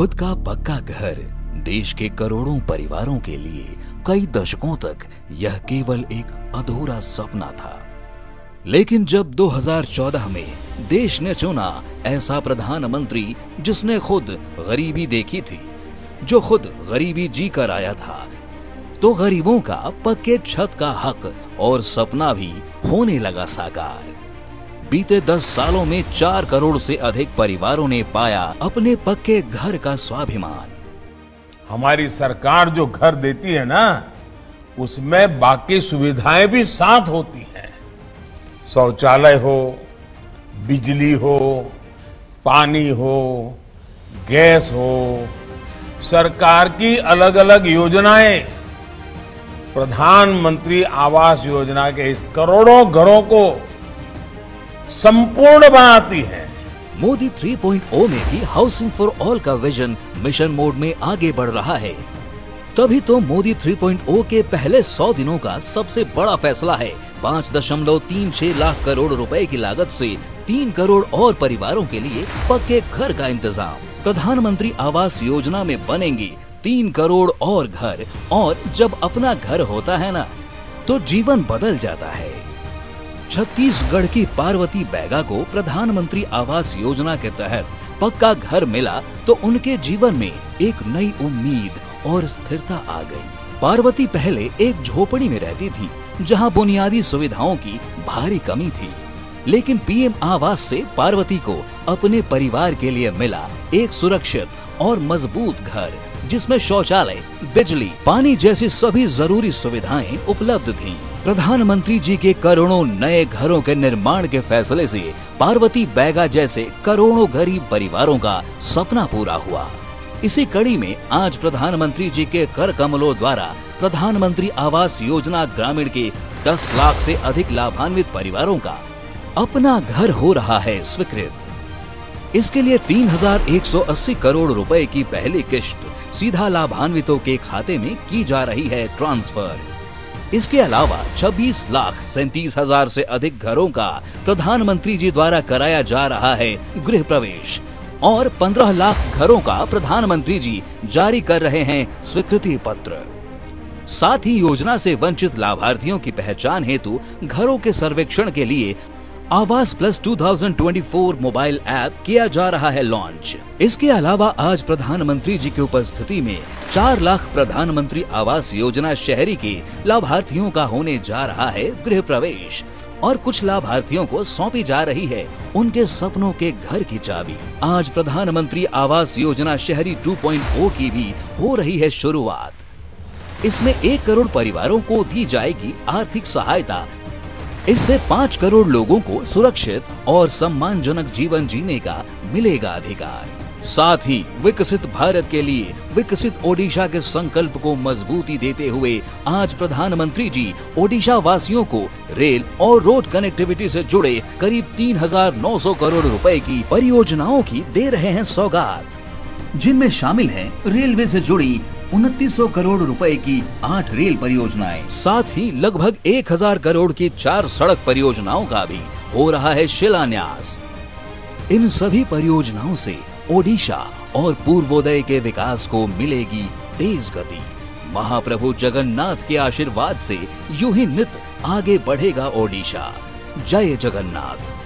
खुद का पक्का घर देश के करोड़ों परिवारों के लिए कई दशकों तक यह केवल एक अधूरा सपना था। लेकिन जब 2014 में देश ने चुना ऐसा प्रधानमंत्री जिसने खुद गरीबी देखी थी, जो खुद गरीबी जी कर आया था, तो गरीबों का पक्के छत का हक और सपना भी होने लगा साकार। बीते 10 सालों में 4 करोड़ से अधिक परिवारों ने पाया अपने पक्के घर का स्वाभिमान। हमारी सरकार जो घर देती है ना, उसमें बाकी सुविधाएं भी साथ होती हैं। शौचालय हो, बिजली हो, पानी हो, गैस हो, सरकार की अलग अलग योजनाएं, प्रधानमंत्री आवास योजना के इस करोड़ों घरों को संपूर्ण बनाती है। मोदी 3.0 में भी हाउसिंग फॉर ऑल का विजन मिशन मोड में आगे बढ़ रहा है। तभी तो मोदी 3.0 के पहले 100 दिनों का सबसे बड़ा फैसला है 5.36 लाख करोड़ रुपए की लागत से 3 करोड़ और परिवारों के लिए पक्के घर का इंतजाम। प्रधानमंत्री आवास योजना में बनेंगे 3 करोड़ और घर, और जब अपना घर होता है ना, तो जीवन बदल जाता है। छत्तीसगढ़ की पार्वती बैगा को प्रधानमंत्री आवास योजना के तहत पक्का घर मिला तो उनके जीवन में एक नई उम्मीद और स्थिरता आ गई। पार्वती पहले एक झोपड़ी में रहती थी जहां बुनियादी सुविधाओं की भारी कमी थी, लेकिन पीएम आवास से पार्वती को अपने परिवार के लिए मिला एक सुरक्षित और मजबूत घर, जिसमें शौचालय, बिजली, पानी जैसी सभी जरूरी सुविधाएं उपलब्ध थीं। प्रधानमंत्री जी के करोड़ों नए घरों के निर्माण के फैसले से पार्वती बैगा जैसे करोड़ों गरीब परिवारों का सपना पूरा हुआ। इसी कड़ी में आज प्रधानमंत्री जी के कर कमलों द्वारा प्रधानमंत्री आवास योजना ग्रामीण के 10 लाख से अधिक लाभान्वित परिवारों का अपना घर हो रहा है स्वीकृत। इसके लिए 3180 करोड़ रुपए की पहली किश्त सीधा लाभान्वितों के खाते में की जा रही है ट्रांसफर। इसके अलावा 26,37,000 से अधिक घरों का प्रधानमंत्री जी द्वारा कराया जा रहा है गृह प्रवेश, और 15 लाख घरों का प्रधानमंत्री जी जारी कर रहे हैं स्वीकृति पत्र। साथ ही योजना से वंचित लाभार्थियों की पहचान हेतु घरों के सर्वेक्षण के लिए आवास प्लस 2024 मोबाइल ऐप किया जा रहा है लॉन्च। इसके अलावा आज प्रधानमंत्री जी की उपस्थिति में 4 लाख प्रधानमंत्री आवास योजना शहरी के लाभार्थियों का होने जा रहा है गृह प्रवेश, और कुछ लाभार्थियों को सौंपी जा रही है उनके सपनों के घर की चाबी। आज प्रधानमंत्री आवास योजना शहरी 2.0 की भी हो रही है शुरुआत। इसमें 1 करोड़ परिवारों को दी जाएगी आर्थिक सहायता। इससे 5 करोड़ लोगों को सुरक्षित और सम्मानजनक जीवन जीने का मिलेगा अधिकार। साथ ही विकसित भारत के लिए विकसित ओडिशा के संकल्प को मजबूती देते हुए आज प्रधानमंत्री जी ओडिशा वासियों को रेल और रोड कनेक्टिविटी से जुड़े करीब 3,900 करोड़ रुपए की परियोजनाओं की दे रहे हैं सौगात, जिनमें शामिल है रेलवे से जुड़ी 2900 करोड़ रुपए की 8 रेल परियोजनाएं। साथ ही लगभग 1000 करोड़ की 4 सड़क परियोजनाओं का भी हो रहा है शिलान्यास। इन सभी परियोजनाओं से ओडिशा और पूर्वोदय के विकास को मिलेगी तेज गति। महाप्रभु जगन्नाथ के आशीर्वाद से यूं ही नित आगे बढ़ेगा ओडिशा। जय जगन्नाथ।